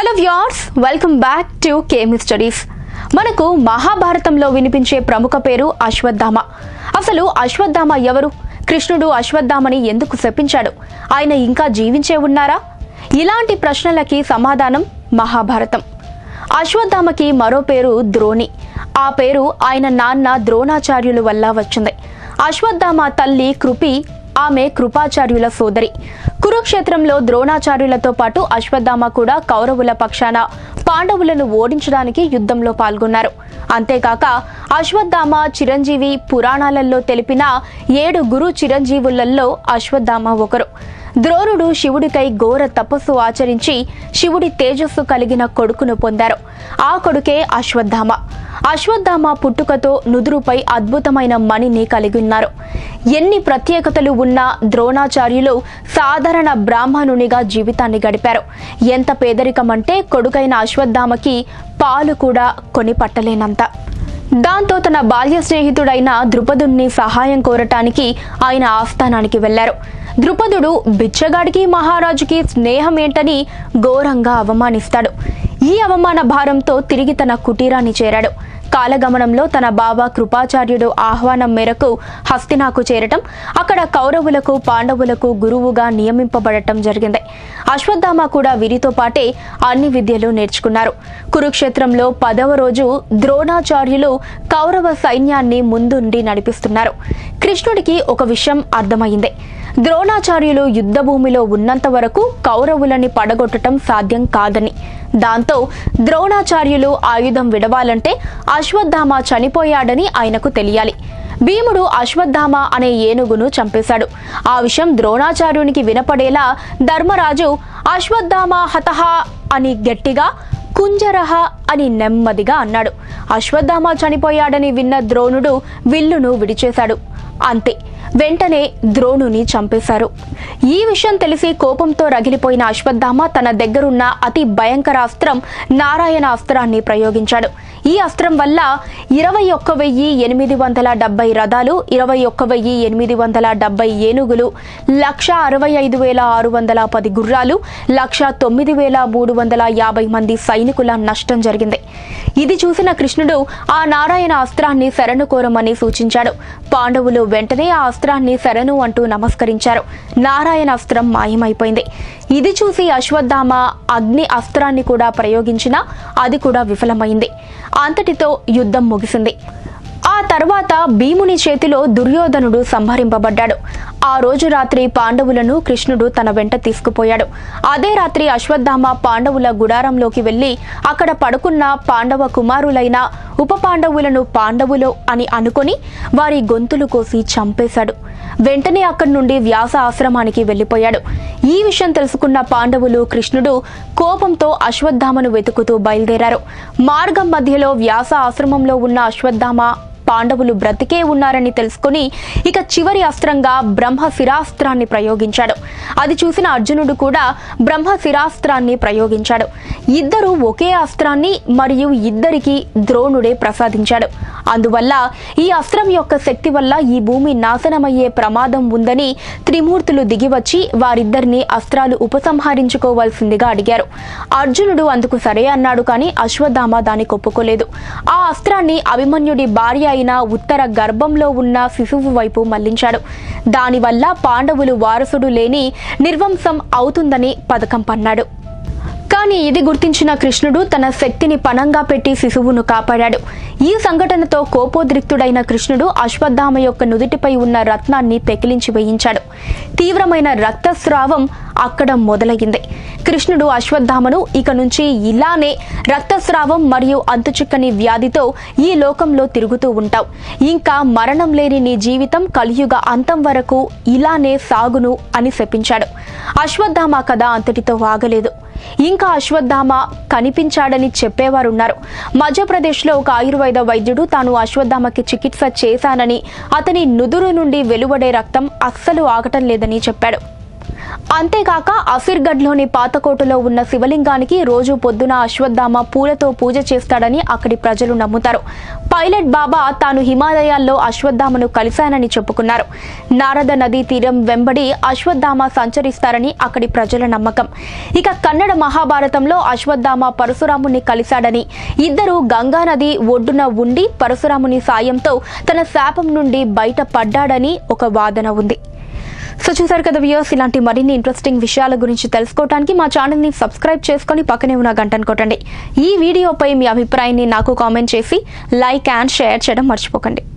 Hello viewers, welcome back to KM studies. మనకు మహాభారతంలో వినిపించే ప్రముఖ పేరు అశ్వత్థామ. అసలు అశ్వత్థామ ఎవరు? కృష్ణుడు అశ్వత్థామని ఎందుకు శపించాడు? ఆయన ఇంకా జీవించే ఉన్నారా? ఇలాంటి ప్రశ్నలకి సమాధానం మహాభారతం. అశ్వత్థామకి మరో పేరు ద్రోణి. ఆ పేరు ఆయన నాన్న ద్రోణాచార్యుల వల్ల వచ్చింది. అశ్వత్థామ తల్లి కృపి, ఆమె కృపాచార్యుల సోదరి. కురుక్షేత్రంలో ద్రోణాచార్యులతో పాటు అశ్వత్థామ కూడా కౌరవుల పక్షాన పాండవులను ఓడించడానికి యుద్ధంలో పాల్గొన్నారు. అంతేకాక అశ్వత్థామ చిరంజీవి. పురాణాలలో తెలిపిన 7 గురు చిరంజీవులలో అశ్వత్థామ ఒకరు. ద్రోణుడు శివుడికై ఘోర తపస్సు ఆచరించి శివుడి తేజస్సు కలిగిన కొడుకును పొందారు. ఆ కొడుకే అశ్వత్థామ. అశ్వత్థామ పుట్టుకతో నుదురుపై అద్భుతమైన మణిని కలిగి ఉన్నారు. ఎన్ని ప్రత్యేకతలు ఉన్నా ద్రోణాచార్యులు సాధారణ బ్రాహ్మణునిగా జీవితాన్ని గడిపారు. ఎంత పేదరికం అంటే కొడుకైన అశ్వత్థామకి పాలు కూడా కొని పట్టలేనంత. దాంతో తన బాల్య స్నేహితుడైన ద్రుపదుణ్ణి సహాయం కోరటానికి ఆయన ఆస్థానానికి వెళ్లారు. ద్రుపదుడు బిచ్చగాడికి మహారాజుకి స్నేహం ఏంటని ఘోరంగా అవమానిస్తాడు. ఈ అవమాన భారంతో తిరిగి తన కుటీరాన్ని చేరాడు. కాలగమనంలో తన బావ కృపాచార్యుడు ఆహ్వానం మేరకు హస్తినాకు చేరటం, అక్కడ కౌరవులకు పాండవులకు గురువుగా నియమింపబడటం జరిగింది. అశ్వత్థామ కూడా వీరితో పాటే అన్ని విద్యలు నేర్చుకున్నారు. కురుక్షేత్రంలో 10వ రోజు ద్రోణాచార్యులు కౌరవ సైన్యాన్ని ముందుండి నడిపిస్తున్నారు. కృష్ణుడికి ఒక విషయం అర్థమైంది. ద్రోణాచార్యులు యుద్ధ భూమిలో ఉన్నంత వరకు కౌరవులని పడగొట్టడం సాధ్యం కాదని. దాంతో ద్రోణాచార్యులు ఆయుధం విడవాలంటే అశ్వత్థామ చనిపోయాడని ఆయనకు తెలియాలి. భీముడు అశ్వత్థామ అనే ఏనుగును చంపేశాడు. ఆ విషయం ద్రోణాచార్యునికి వినపడేలా ధర్మరాజు అశ్వత్థామ హతః అని గట్టిగా, కుంజరహ అని నెమ్మదిగా అన్నాడు. అశ్వత్థామ చనిపోయాడని విన్న ద్రోణుడు విల్లును విడిచేశాడు. అంతే, వెంటనే ద్రోణుని చంపేశారు. ఈ విషయం తెలిసి కోపంతో రగిలిపోయిన అశ్వత్థామ తన దగ్గరున్న అతి భయంకర అస్త్రం నారాయణ అస్త్రాన్ని ప్రయోగించాడు. ఈ అస్త్రం వల్ల 21,870 రథాలు, 21,870 ఏనుగులు, 1,65,610 గుర్రాలు, 1,09,350 మంది సైనికుల నష్టం జరిగింది. ఇది చూసిన కృష్ణుడు ఆ నారాయణ అస్త్రాన్ని శరణు కోరమని సూచించాడు. పాండవులు వెంటనే ఆ అస్త్రాన్ని శరణు అంటూ నమస్కరించారు. నారాయణ అస్త్రం మాయమైపోయింది. ఇది చూసి అశ్వత్థామ అగ్ని అస్త్రాన్ని కూడా ప్రయోగించినా అది కూడా విఫలమైంది. అంతటితో యుద్ధం ముగిసింది. ఆ తర్వాత భీముని చేతిలో దుర్యోధనుడు సంహరింపబడ్డాడు. ఆ రోజు రాత్రి పాండవులను కృష్ణుడు తన వెంట తీసుకుపోయాడు. అదే రాత్రి అశ్వత్థామ పాండవుల గుడారంలోకి వెళ్లి అక్కడ పడుకున్న పాండవ కుమారులైన ఉప పాండవులను పాండవులు అని అనుకొని వారి గొంతులు కోసి చంపేశాడు. వెంటనే అక్కడి నుండి వ్యాస ఆశ్రమానికి వెళ్లిపోయాడు. ఈ విషయం తెలుసుకున్న పాండవులు కృష్ణుడు కోపంతో అశ్వత్థామను వెతుకుతూ బయలుదేరారు. మార్గం మధ్యలో వ్యాస ఆశ్రమంలో ఉన్న అశ్వత్థామ పాండవులు బ్రతికే ఉన్నారని తెలుసుకుని ఇక చివరి అస్త్రంగా బ్రహ్మశిరాస్త్రాన్ని ప్రయోగించాడు. అది చూసిన అర్జునుడు కూడా బ్రహ్మశిరాస్త్రాన్ని ప్రయోగించాడు. ఇద్దరు ఒకే అస్త్రాన్ని మరియు ఇద్దరికి ద్రోణుడే ప్రసాదించాడు. అందువల్ల ఈ అస్త్రం యొక్క శక్తి వల్ల ఈ భూమి నాశనమయ్యే ప్రమాదం ఉందని త్రిమూర్తులు దిగివచ్చి వారిద్దరిని అస్త్రాలు ఉపసంహరించుకోవాల్సిందిగా అడిగారు. అర్జునుడు అందుకు సరే అన్నాడు. కానీ అశ్వత్థామ దానికి ఒప్పుకోలేదు. ఆ అస్త్రాన్ని అభిమన్యుడి భార్య అయిన ఉత్తర గర్భంలో ఉన్న శిశువు వైపు మళ్లించాడు. దానివల్ల పాండవులు వారసుడు లేని నిర్వంశం అవుతుందని పథకం పన్నాడు. కానీ ఇది గుర్తించిన కృష్ణుడు తన శక్తిని పణంగా పెట్టి శిశువును కాపాడాడు. ఈ సంఘటనతో కోపోద్రిక్తుడైన కృష్ణుడు అశ్వత్థామ యొక్క నుదుటిపై ఉన్న రత్నాన్ని పెకిలించి వేయించాడు. తీవ్రమైన రక్తస్రావం అక్కడ మొదలయ్యింది. కృష్ణుడు అశ్వత్థామను ఇక నుంచి ఇలానే రక్తస్రావం మరియు అంతుచిక్కని వ్యాధితో ఈ లోకంలో తిరుగుతూ ఉంటావు, ఇంకా మరణం లేని నీ జీవితం కలియుగ అంతం వరకు ఇలానే సాగును అని శపించాడు. అశ్వత్థామ కథ అంతటితో ఆగలేదు. ఇంకా అశ్వత్థామ కనిపించాడని చెప్పేవారున్నారు. మధ్యప్రదేశ్లో ఒక ఆయుర్వేద వైద్యుడు తాను అశ్వత్థామకి చికిత్స చేశానని, అతని నుదురు నుండి వెలువడే రక్తం అస్సలు ఆగటం లేదని చెప్పాడు. అంతేకాక అసిర్గఢ్లోని పాతకోటలో ఉన్న శివలింగానికి రోజు పొద్దున అశ్వత్థామ పూలతో పూజ చేస్తాడని అక్కడి ప్రజలు నమ్ముతారు. పైలట్ బాబా తాను హిమాలయాల్లో అశ్వత్థామను కలిశానని చెప్పుకున్నారు. నారద నదీ తీరం వెంబడి అశ్వత్థామ సంచరిస్తారని అక్కడి ప్రజల నమ్మకం. ఇక కన్నడ మహాభారతంలో అశ్వత్థామ పరశురాముని కలిశాడని, ఇద్దరు గంగా నది ఒడ్డున ఉండి పరశురాముని సాయంతో తన శాపం నుండి బయటపడ్డాడని ఒక వాదన ఉంది. సో చూసారు కదా వ్యూయర్స్, ఇలాంటి మరిన్ని ఇంట్రెస్టింగ్ విషయాల గురించి తెలుసుకోవడానికి మా ఛానల్ని సబ్స్క్రైబ్ చేసుకొని పక్కనే ఉన్న గంటను కొట్టండి. ఈ వీడియోపై మీ అభిప్రాయాన్ని నాకు కామెంట్ చేసి లైక్ అండ్ షేర్ చేయడం మర్చిపోకండి.